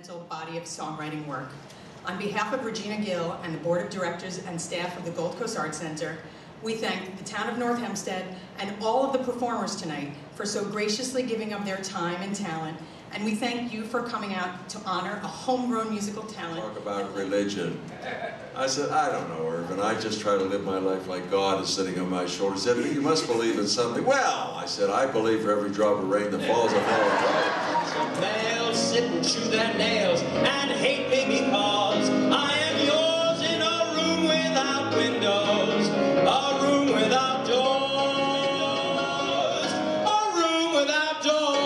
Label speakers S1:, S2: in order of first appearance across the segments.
S1: monumental body of songwriting work. On behalf of Regina Gill and the Board of Directors and staff of the Gold Coast Arts Center, we thank the town of North Hempstead and all of the performers tonight for so graciously giving up their time and talent. And we thank you for coming out to honor a homegrown musical talent.
S2: Talk about religion. I said, I don't know, Irvin. I just try to live my life like God is sitting on my shoulders. He said, you must believe in something. Well, I said, I believe for every drop of rain that falls, I fall.
S3: Some males sit and chew their nails and hate me because I am yours in a room without windows, a room without doors, a room without doors.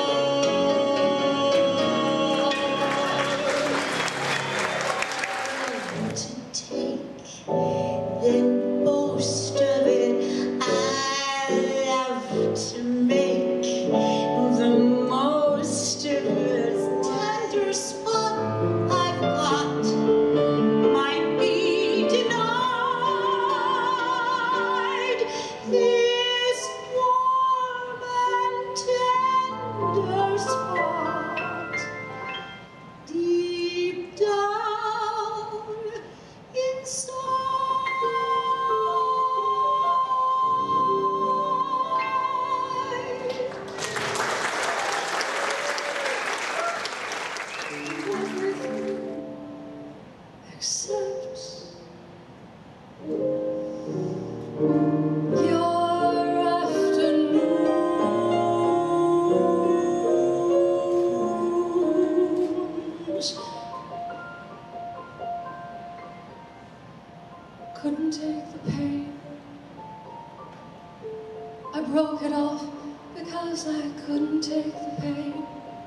S4: Then most of it I love to make the most of this tender spot I've got might be denied this warm and tender spot deep down inside. Except your afternoons. Couldn't take the pain. I broke it off because I couldn't take the pain.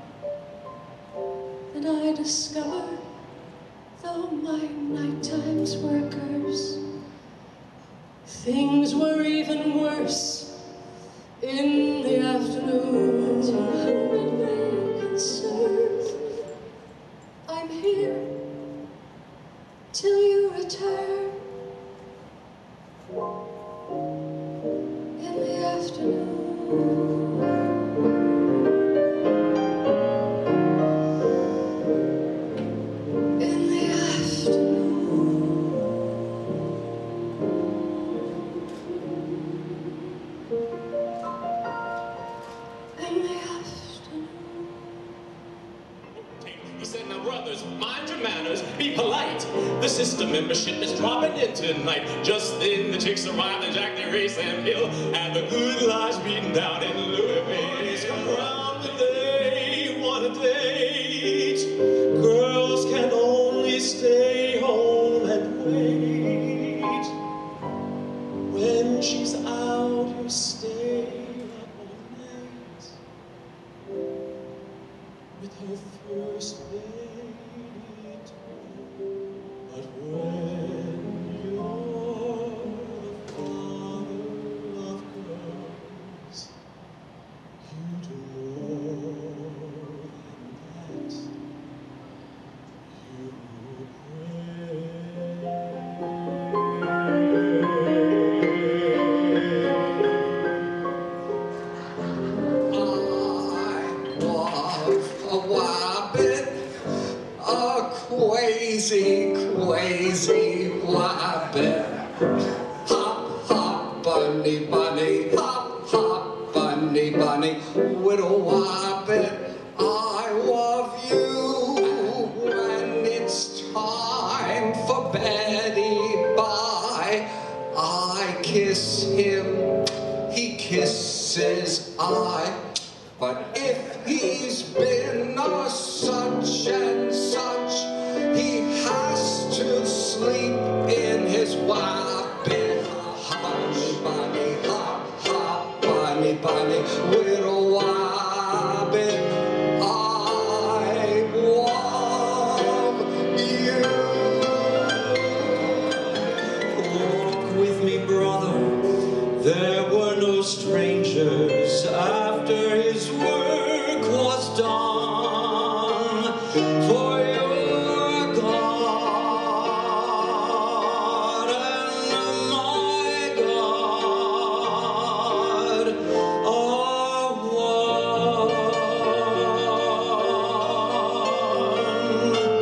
S4: And I discovered, though my night times were a curse, things were even worse in the afternoon. To whom it may concern, I'm here till you return in the afternoon.
S3: He said, now brothers, mind your manners, be polite. The sister membership is dropping in tonight. Just then the chicks arrived and Jack, Ray, Sam Hill, and the good lies beating down in Louisville. Come around the day, what a date. Girls can only stay home and wait. When she's out, you stay up all night with her first lady too. But when you're the father of girls, you do more than that. You pray.
S5: Crazy, crazy wabbit. Hop, hop, bunny, bunny. Hop, hop, bunny, bunny. Little wabbit, I love you. When it's time for Betty bye, I kiss him, he kisses I. But if he's been a such and such, he has to sleep in his wabbit. Bunny, bunny, hop, hop, bunny, bunny, little wabbit, I love you.
S3: Walk with me, brother, there were no strangers after his work was done. For you're God and my God are one.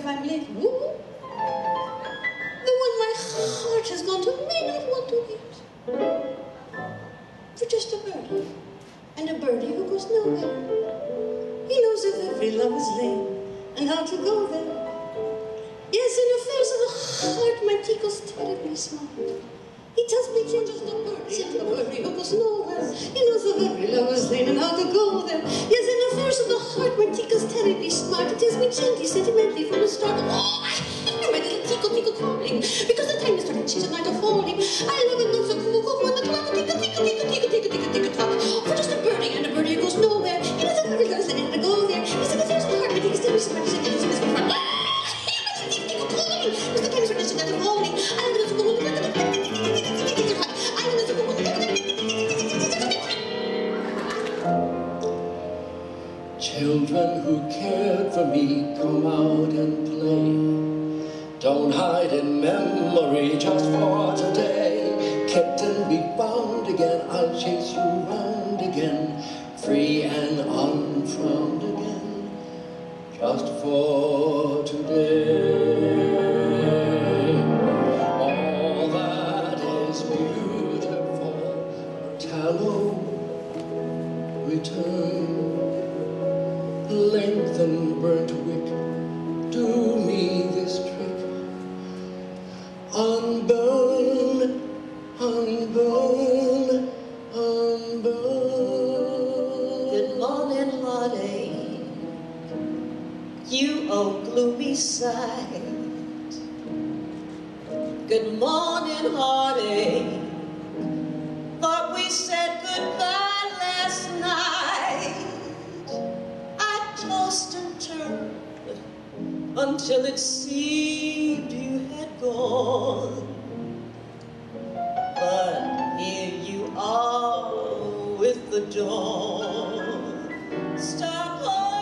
S4: if I'm late. Woo! The one my heart has gone to may not want to eat. For just a birdie, and a birdie who goes nowhere. He knows of every lover's lane and how to go there. Yes, in affairs of the heart, my Tico's terribly smart. He tells me you're just a birdie, and a birdie who goes nowhere. He knows of every lover's lane and how to go there. Yes, in affairs of the heart, my Tico's terribly smart. He tells me gently, sentimentally from the start. Oh, I hear my little Tico, Tico calling, because the time is starting, she's at night of falling. I love it not so cool, when the clock, Tico, Tico, Tico, Tico, Tico, Tico, Tico, tock. For just a birdie, and a birdie who goes nowhere. He knows of every lover's lane and how to go there. Yes, in affairs of the heart, my Tico's terribly smart. He tells me this from the start. Tico calling, because the time is starting, she's at night of falling. I love it not so cool,
S5: Children who cared for me, come out and play. Don't hide in memory just for today. Kept and be found again, I'll chase you round again. Free and unfrowned again, just for today. All that is beautiful, tallow, return. Lengthen burnt wick, do me this trick. Unburn, unburn, unburn.
S4: Good morning, heartache, you old gloomy sight. Good morning, heartache, thought we said goodbye last night. Tossed and turned until it seemed you had gone. But here you are with the dawn. Stop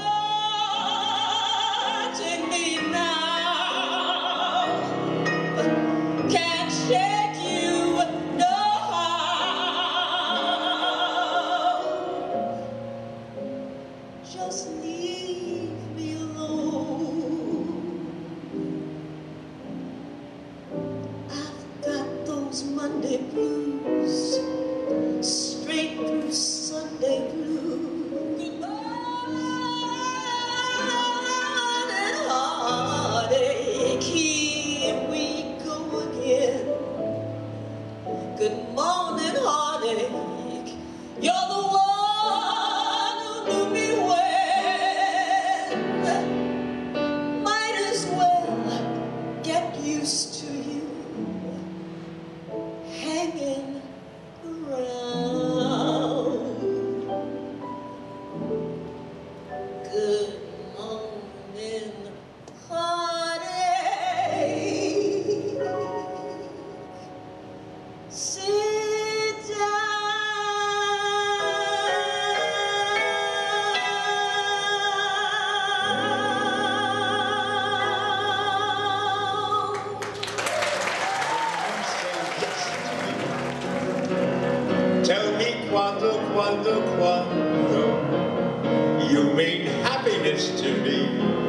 S4: haunting me now. Can't shake you no how. Just leave me alone. I've got those Monday blues, straight through Sunday blues. Good morning, heartache, here we go again. Good morning, heartache, you're the one who knew me well. Might as well get used to you hanging around. Good morning, heartache. Sit
S6: Tell me quando, quando, quando you mean happiness to me.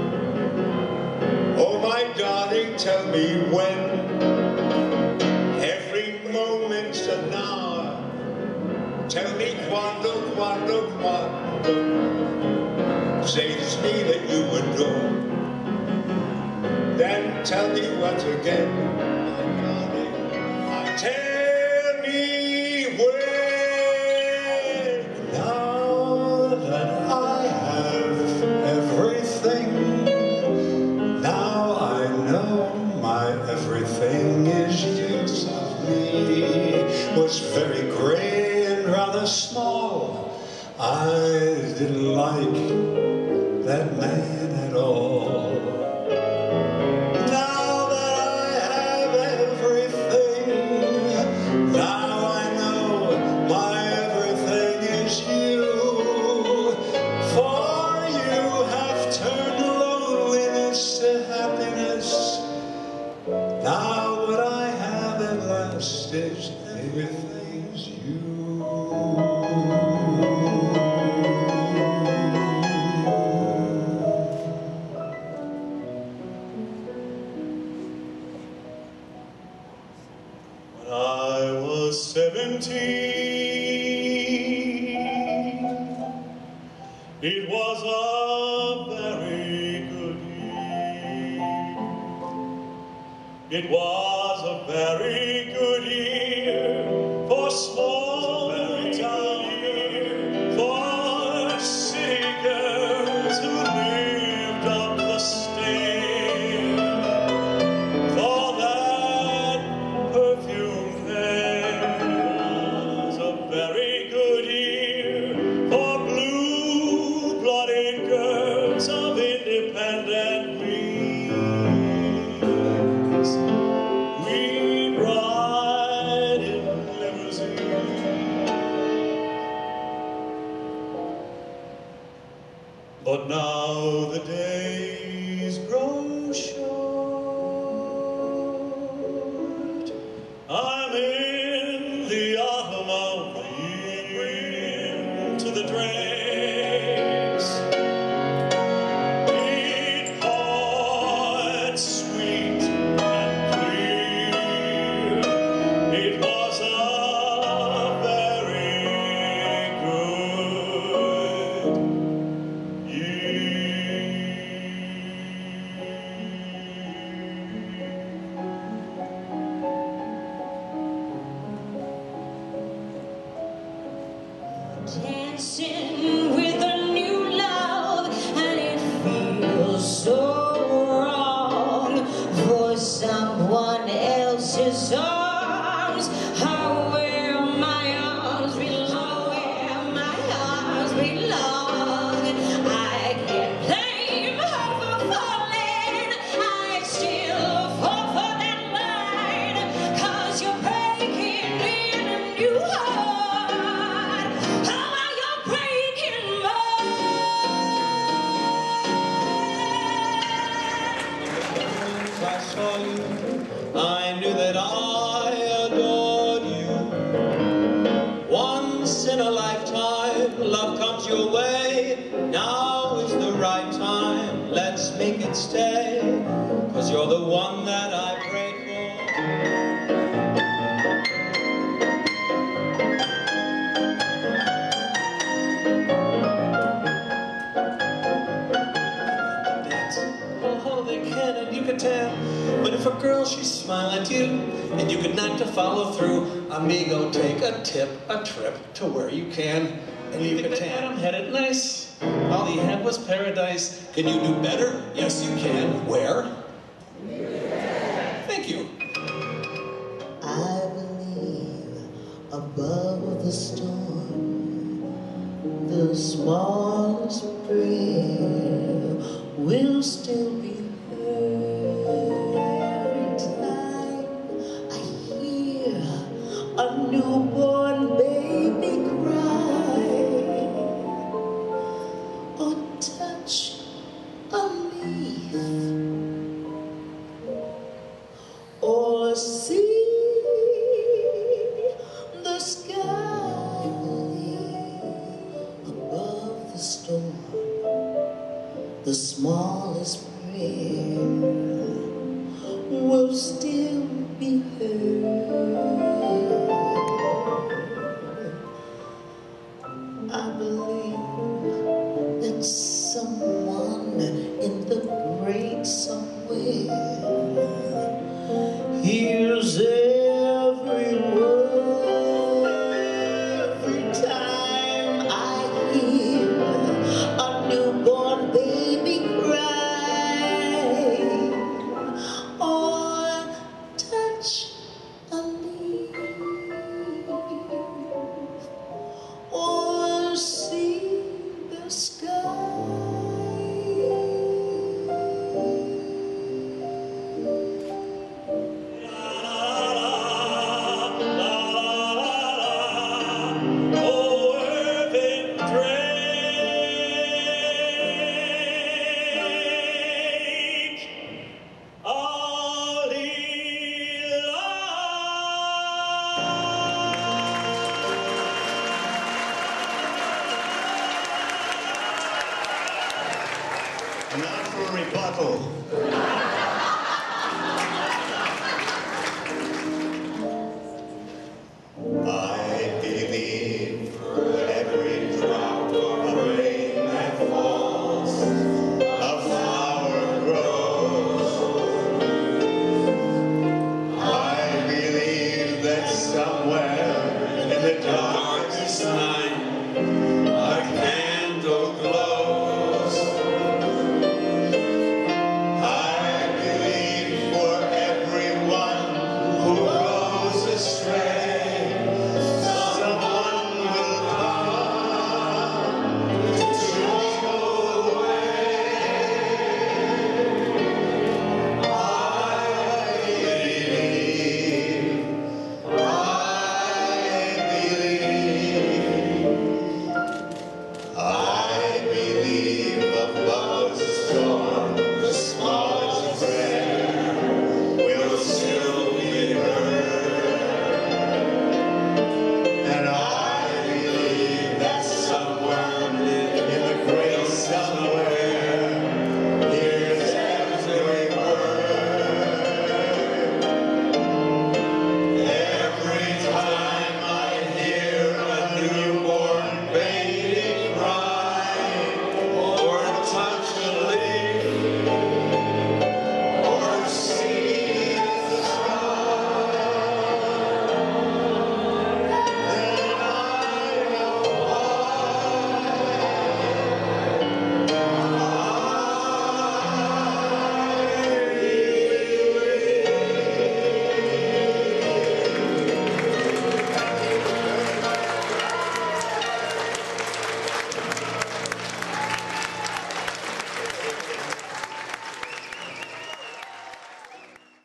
S6: Oh my darling, tell me when. Every moment's an hour. Tell me quando, quando, quando. Say it's me that you adore. Then tell me what again, my darling. Tell me when. Now that I have everything, now I know my everything is use of me was very gray and rather small. I didn't like that man at all. Now that I have everything, now I know my everything is you. For you have turned loneliness to happiness. Now what I have at last is everything's you. was a very good year. It was a very good year for small town, for city girls who lived up the stair, for that perfume there. Was a very good year for blue-blooded girls of independent means. We'd ride in limousines. But now the days grow short. I'm in the autumn of the year to the dregs. It poured sweet and clear. It was a very good year.
S4: Dancing with a new love, and it feels so wrong for someone else's arms. How where my arms belong, where my arms belong. I can't blame her for falling. I still fall for that line, 'cause you're breaking in a new heart. How are you breaking
S6: If I saw you, I knew that I adored you. Once in a lifetime, love comes your way. Now is the right time, let's make it stay. 'Cause you're the one that I prayed for. Dance. Oh, they can, and you can tell. But if a girl, she smile at you, and you can not to follow through, amigo, take a trip to where you can, and leave it at I'm headed nice. All he had was paradise. Can you do better? Yes, you can. Where? Thank you.
S4: I believe above the storm, the smallest prayer will still be heard. Every time I hear a newborn baby cry, or touch a leaf, or see the sky above the storm, the smallest prayer will still be heard. I believe that someone in the great somewhere hears every word. Every time I hear a newborn baby cry, or touch a leaf, or see the sky.
S6: Now for a rebuttal.